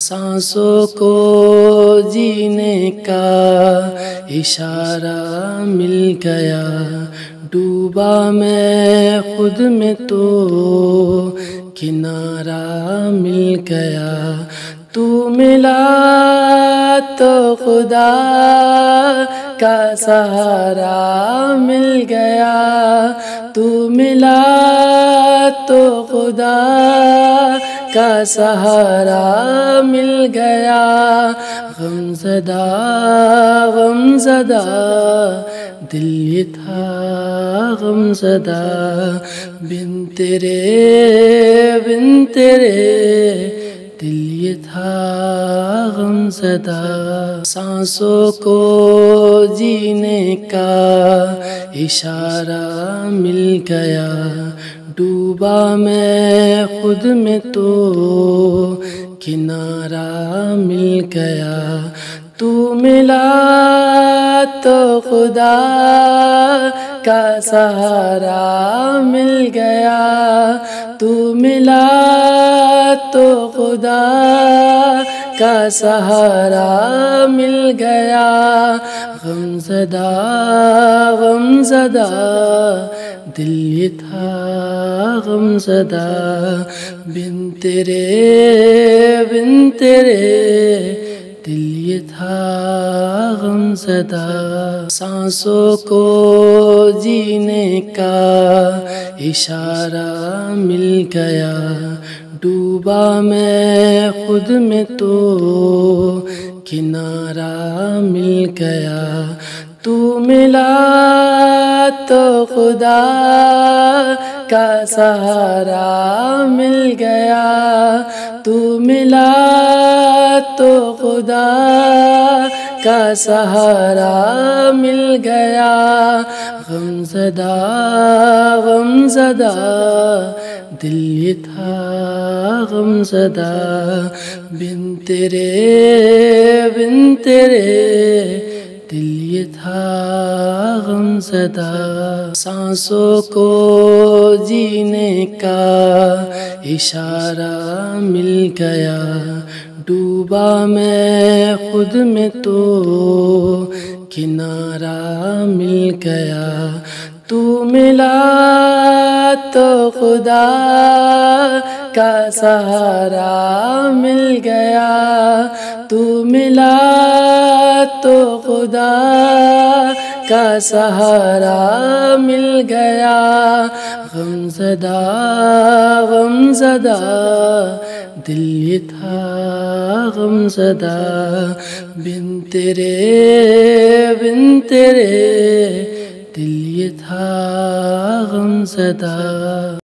سانسوں کو جینے کا اشارہ مل گیا، ڈوبا میں خود میں تو کنارہ مل گیا، تو ملا تو خدا کا سہارا مل گیا، تو ملا تو خدا کا سہارا مل گیا، غم زدہ دل یہ تھا غم زدہ، بن تیرے دل یہ تھا غم زدہ، سانسوں کو جینے کا اشارہ مل گیا، ڈوبا میں خود میں تو کنارہ مل گیا، تو ملا تو خدا کا سہارا مل گیا، تو ملا تو خدا کا سہارا مل گیا، غم زدہ دل یہ تھا غم زدہ، بن تیرے دل یہ تھا غم زدہ، سانسوں کو جینے کا اشارہ مل گیا، ڈوبا میں خود میں تو کنارہ مل گیا، تو ملا تو خدا کا سہارا مل گیا، تو ملا تو خدا کا سہارا مل گیا، غم زدہ دل یہ تھا غم زدہ، بن تیرے دل یہ تھا غم زدہ، سانسوں کو جینے کا اشارہ مل گیا، ڈوبا میں خود میں تو کنارہ مل گیا، تو ملا تو خدا کا سہارا مل گیا، تو ملا تو خدا کا سہارا مل گیا، غم زدہ دل یہ تھا غم زدہ، بن تیرے دل یہ تھا غم زدہ۔